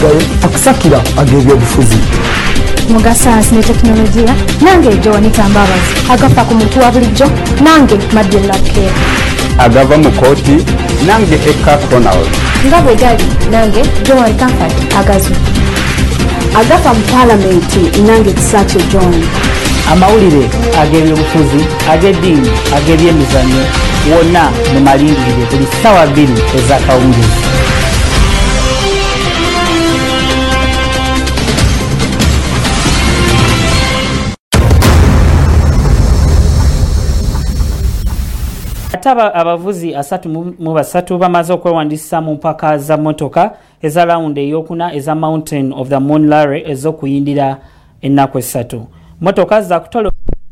Mugaye akusakira ag'ebyobufuzi. Muga sayansi ne tekinologiya nange Joan Tambabazi agafa ku muntu wa bulijjo nange Madeleine Lapke. Agava mu kooti nange Eka Ronald. Nga bwe gali nange Joan Comfort Agazu. Agafa mu Parliament nange Kisaakye John. Amawulire ag'ebyobufuzi ag'eddiini ag'ebyemizannyo wonna mu malingirire buli ssaawa 2 ez'akawungeezi. Abavuzi 3 bamaze okwewandiisa mu mpaka za motoka eza round eyokuna eza Mountain of the Moon Rally ez'okuyindira ennaku 3. Motoka za kutolo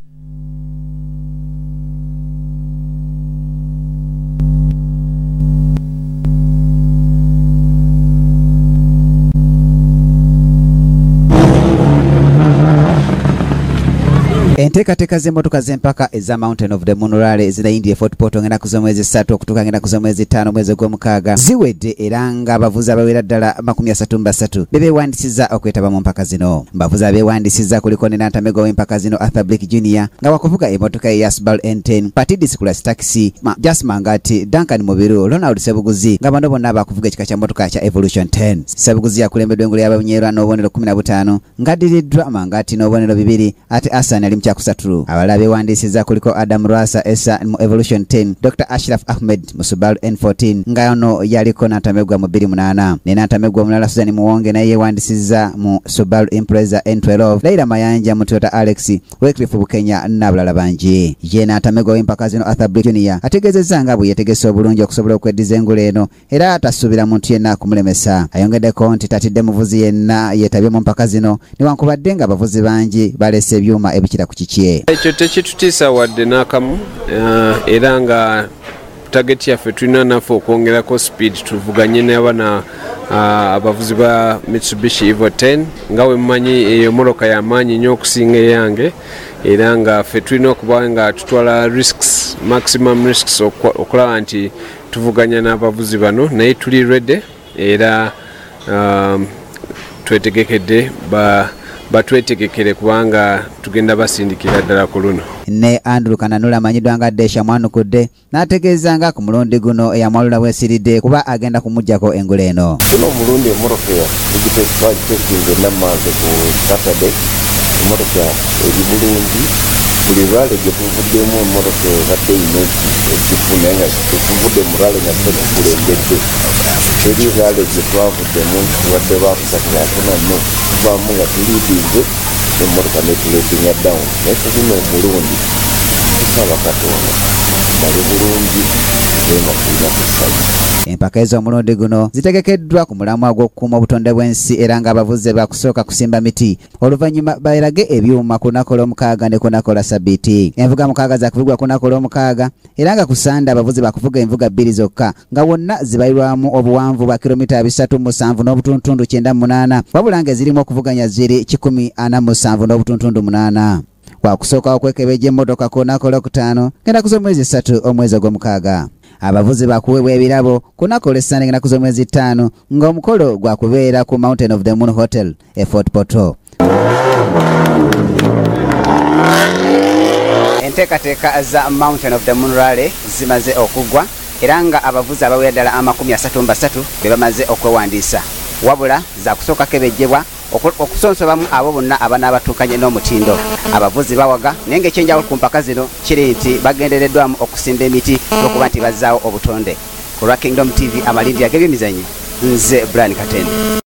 Enteekateeka z'emmotoka z'empaka eza Mountain of the Moon Rally ezirayindiye Fort Portal ngenda kuza mwezi 3 okutuuka ngenda kuza mwezi 5 mwezi gw'omukaaga ziwedde era nga abavuzi abawera ddala 33 bebeewandisizza okwetaba mu mpaka zino. Mbavuzi abeewandisizza kuliko ne Nantamego w'empaka zino Arthur Blake Jr. nga wakuvuga emmotoka ya Subaru N10, Patidis Class Taxi, Jas Mangati, Duncan Mubiru, Ronald Sebuguzi nga bano bonna bakuvuga ekika kya mmotoka kya Evolution 10. Sebuguzi yakulembeddwa engulu y'abanyerwa n'obubonero 15 ng'addiriddwa Mangati n'obubonero 2 ate Hassan ali kusatulu. Abala beewandisizza kuliko Adam Rasa Esa mu Evolution 10, Dr. Ashraf Ahmed mu Subaru N14 nga ono yaliko Nantamegwa mu 28 ne Nantamegwa omulala Susan Muwonge naye yeewandisizza mu Subaru Impreza N12, Laila Mayanja mu Toyota Alex, Wycliffe Bukenya n'abalala bangi. Ye Nantamegwa w'empaka zino Arthur Blake Jr. ategeezezza nga bwe yetegese obulungi okusobola okweddiza engulu eno era atasuubira muntu yenna kumulemesa. Ayongeddeko nti tatidde muvuzi yenna yeetabye mu mpaka zino newankubadde nga abavuzi bangi balese ebyuma ebikira ku kikye. Ekyo tekitutiisa wadde n'akamu era nga target yaffe tulina naffe okwongerako speed tuvuganye n'abana abavuzi ba Mitsubishi Evo 10 nga we mumanyi eyo mmotoka y'amaanyi nnyo okusinga eyange era nga ffe tulina okuba nga tutwala risks, maximum risks okulaba nti tuvuganya n'abavuzi bano naye tuli ready era twetegekedde batwetegekere kubanga tugenda basindikira ddala ku luno. Ne Andrew Kananula amanyiddwa nga Desha Mwanukudde n'ategeeza nga ku mulundi guno eyamwalula bwesiridde kuba agenda kumuggyako engulu eno. Kuno omulundi emmotoka tugiteekinze nammanze ku Saturday, emmotoka eri bulungi buli lwale gye tuvuddemu emmotoka ebadde ino ekifu naye nga tetuvudde mu lwale nga tukulembedde. Eri lwale gye twavuddemu tubadde bakusakira atona nno tuvaamu nga tuliidinze emmotoka netuleetinga down naye tuzina omulundi tusaba Katonda bali bulungi naye nga tulina kusayi. Empaka ez'omulundi guno zitegekeddwa ku mulamwa gw'okukuuma obutonde bw'ensi era ng'abavuzi bakusooka kusimba miti oluvannyuma bayerage ebyuma ku lunaku olw'omukaaga ne ku lunaku olwa Ssabbiiti. Envuga mukaaga zakuvugwa ku lunaku olw'omukaaga era nga ku Sande abavuzi bakuvuga envuga 2 zokka nga wonna zibayirwamu obuwanvu bwa kilomita 307.98 wabula ng'ezirimu okuvuganya ziri 147.8. Kwakusooka okwekebejja emmotoka ku lunaku olwokutaano ngenda kuza omwezi 3 omwezi ogw'omukaaga. Abavuzi bakuweebwa ebirabo ku lunaku olw'Essande ngenda kuza omwezi 5 ng'omukolo gwakubeera ku Mountain of the Moon Hotel e Fort Portal. Enteekateeka za Mountain of the Moon Rally zimaze okuggwa era nga abavuzi abawera ddala 33 be bamaze okwewandiisa wabula zakusooka kebejjebwa okusonsobamu abo bonna abanaabatuukanye n'omutindo. Abavuzi bawaga naye ng'ekyenjawulo ku mpaka zino kiri nti bagendereddwamu okusimba emiti okuba nti bazzaawo obutonde. Ku lwa Kingdom TV amalindi ag'ebyemizannyo nze Brian Katende.